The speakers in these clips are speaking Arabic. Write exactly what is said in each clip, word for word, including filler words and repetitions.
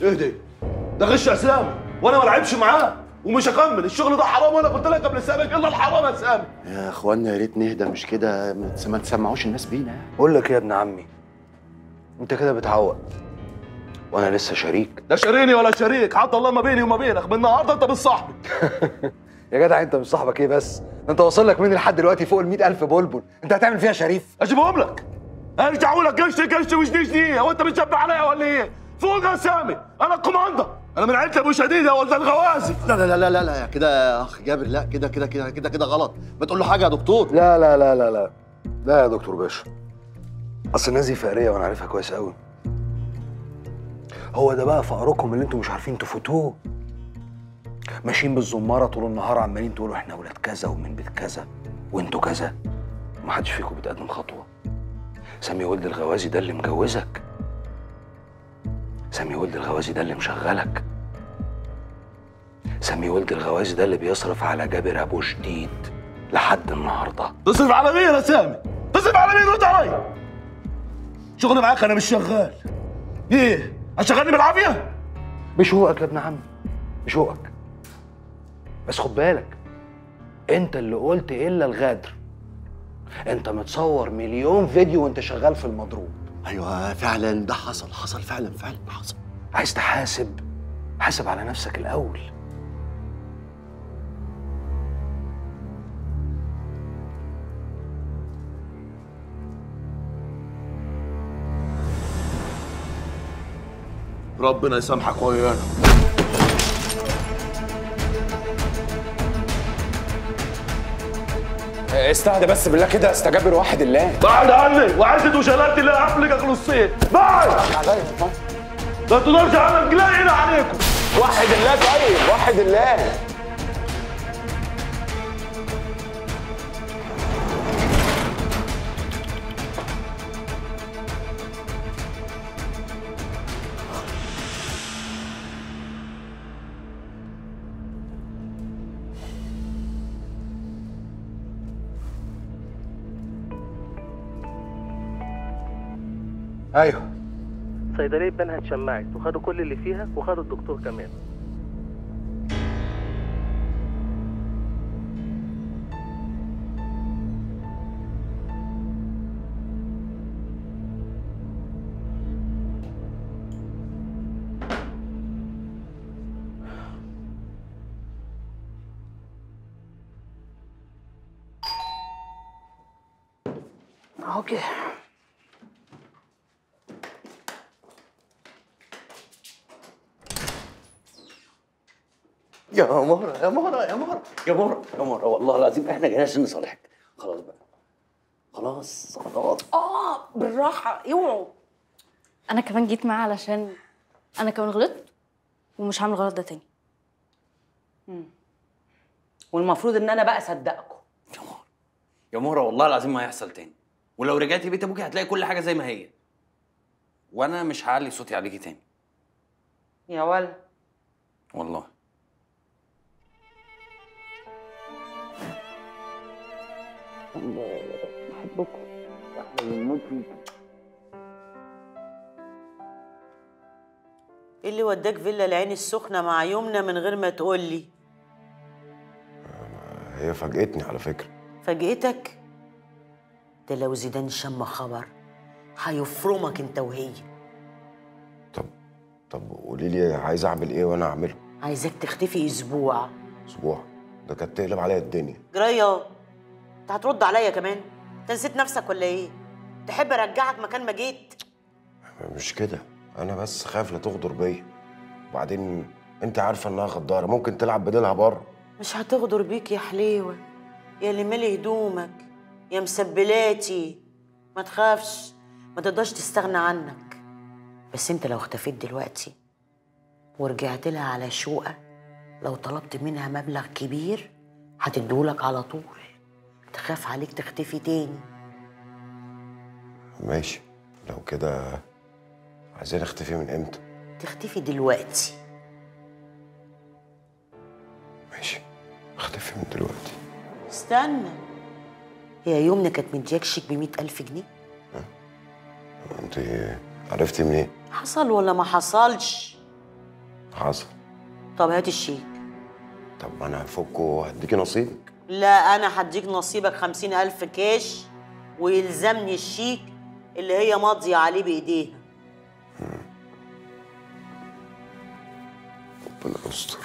اهدي، ده غش يا سامي وانا ما لعبش معاه ومش هكمل. الشغل ده حرام وانا قلت لك قبل سابق الا الحرام يا سامي. يا اخوانا يا ريت نهدى، مش كده، ما تسمعوش الناس بينا. بقول لك يا ابن عمي، انت كده بتعوق وانا لسه شريك. لا شاريني ولا شريك، حط الله ما بيني وما بينك. من النهارده انت مش صاحبي. يا جدع انت مش صاحبك ايه بس؟ انت واصل لك مني لحد دلوقتي فوق ال مئة ألف بلبل، انت هتعمل فيها شريف؟ اجيبهم لك ارجعوا لك قشط قشط وجدي جدي. هو انت بتشبه عليا ولا ايه؟ فوق يا سامي، انا الكوماندا، انا من عيله ابو شديد يا ولد الغوازي. لا لا لا لا لا كده يا اخ جابر، لا كده كده كده كده كده غلط. ما تقول له حاجه يا دكتور. لا لا لا لا لا لا يا دكتور باشا، اصل الناس دي فقريه وانا عارفها كويس قوي. هو ده بقى فقركم اللي انتوا مش عارفين تفوتوه. ماشيين بالزماره طول النهار عمالين تقولوا احنا ولاد كذا ومن بيت كذا وانتوا كذا، ومحدش فيكم بيتقدم خطوه. سامي ولد الغوازي ده اللي مجوزك، سامي ولد الغوازي ده اللي مشغلك، سامي ولد الغوازي ده اللي بيصرف على جابر ابو شديد لحد النهارده. تصرف على مين يا سامي؟ تصرف على مين؟ رد عليا. شغل معاك انا مش شغال. ايه؟ هتشغلني بالعافيه؟ بشوقك يا ابن عمي، بشوقك. بس خد بالك، انت اللي قلت الا الغدر. انت متصور مليون فيديو وانت شغال في المضروب. ايوه فعلا ده حصل، حصل فعلا فعلا حصل. عايز تحاسب؟ حاسب على نفسك الاول. ربنا يسامحك ويانا. استهدى بس بالله كده، استجاب واحد الله. بعد عني وعزت وجلالتي اللي هحفلك نصين. بعد ده انتوا نرجع على رجلي عليكم. وحد الله. طيب وحد الله. ايوه صيدليه بنها اتشمعت وخدوا كل اللي فيها وخدوا الدكتور كمان. اوكي. يا مهرة يا مهرة يا مهرة يا مهرة يا مهرة، والله العظيم احنا جايين عشان نصالحك. خلاص بقى، خلاص خلاص. اه بالراحه، اوعوا. انا كمان جيت معاه علشان انا كمان غلطت ومش هعمل الغلط ده تاني. امم والمفروض ان انا بقى اصدقكم. يا مهرة يا مهرة، والله العظيم ما هيحصل تاني. ولو رجعتي بيت ابوكي هتلاقي كل حاجه زي ما هي، وانا مش هعلي صوتي عليكي تاني. يا ولد والله. بحبكم، احنا بنموت فيكم. ايه اللي وداك فيلا العين السخنه مع يمنى من غير ما تقول لي؟ هي فاجئتني على فكره. فاجئتك؟ ده لو زيدان شم خبر هيفرمك انت وهي. طب طب قولي لي عايز اعمل ايه وانا اعمله؟ عايزاك تختفي اسبوع. اسبوع؟ ده كانت تقلب عليا الدنيا. جرايه انت هترد عليا كمان؟ انت نسيت نفسك ولا ايه؟ تحب ارجعك مكان ما جيت؟ مش كده، انا بس خايف لا تغدر بيا، وبعدين انت عارفه انها غداره ممكن تلعب بديلها بره. مش هتغدر بيك يا حليوه، يا اللي مالي هدومك، يا مسبلاتي. ما تخافش، ما تقدرش تستغنى عنك. بس انت لو اختفيت دلوقتي ورجعت لها على شوقه، لو طلبت منها مبلغ كبير هتديهولك على طول. تخاف عليك تختفي تاني. ماشي، لو كده عايزين نختفي من امتى؟ تختفي دلوقتي. ماشي، اختفي من دلوقتي. استنى، هي يومنا كانت مدياك شيك بمئة ألف جنيه؟ انت عرفتي منين؟ حصل ولا ما حصلش؟ حصل. طب هات الشيك. طب ما انا هفكه وهديكي نصيبك. لا انا هديك نصيبك خمسين الف كاش، ويلزمني الشيك اللي هي ماضيه عليه بايديها. ربنا يستر.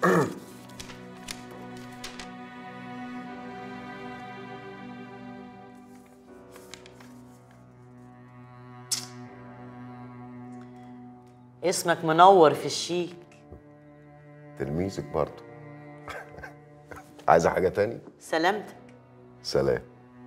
اسمك منور في الشيك. تلميذك برضه. عايزه حاجه تاني؟ سلامتك. سلام.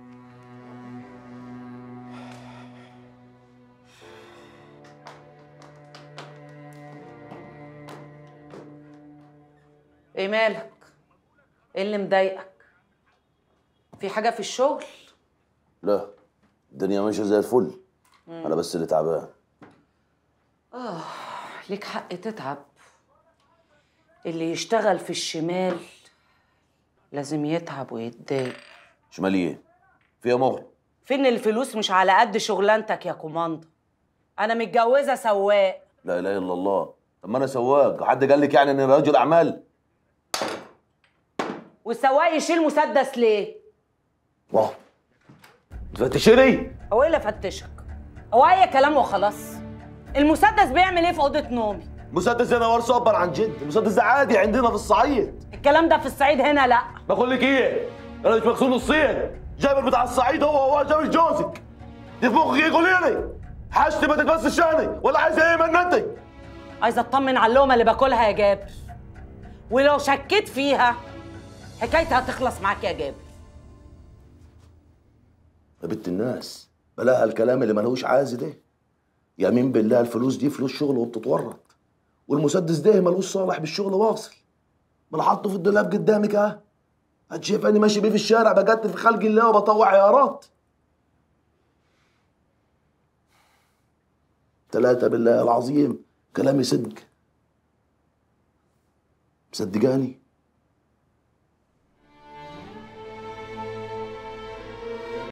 ايه مالك؟ ايه اللي مضايقك؟ في حاجة في الشغل؟ لا، الدنيا ماشيه زي الفل. مم. انا بس اللي تعبان. اه ليك حق تتعب. اللي يشتغل في الشمال لازم يتعب ويتضايق. شمال ايه؟ فيها مغرب. فين الفلوس مش على قد شغلانتك يا كوماندا. انا متجوزه سواق. لا اله الا الله. طب ما انا سواق، حد قال لك يعني اني رجل اعمال؟ والسواق يشيل مسدس ليه؟ واه تفتشيني؟ هو ايه اللي فتشك؟ هو اي كلام وخلاص. المسدس بيعمل ايه في اوضه نومي؟ مسدس هنا ورث اكبر عن جد، المسدس ده عادي عندنا في الصعيد. الكلام ده في الصعيد هنا لا. بقول لك ايه؟ انا مش مغسول نصين، جابر بتاع الصعيد هو هو جابر جوزك. دي في مخك ايه؟ قولي لي حاجتي ما تتبسش يعني ولا عايزه ايه منتي؟ عايزه اطمن على اللقمه اللي باكلها يا جابر، ولو شكيت فيها حكايتها هتخلص معاك يا جابر. يا بنت الناس بلاها الكلام اللي ملهوش عازي ده. يمين بالله الفلوس دي فلوس شغل وبتتورط، والمسدس ده ملوش صالح بالشغل واصل. ما انا حاطه في الدولاب قدامك اهي. هتشوفني ماشي بيه في الشارع بقتل في خلق الله وبطوع عيارات. ثلاثة بالله العظيم كلامي صدق. مصدقاني؟